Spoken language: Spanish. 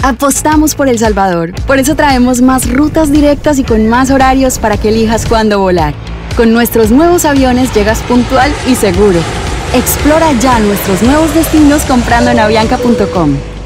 Apostamos por El Salvador. Por eso traemos más rutas directas y con más horarios para que elijas cuándo volar. Con nuestros nuevos aviones llegas puntual y seguro. Explora ya nuestros nuevos destinos comprando en avianca.com.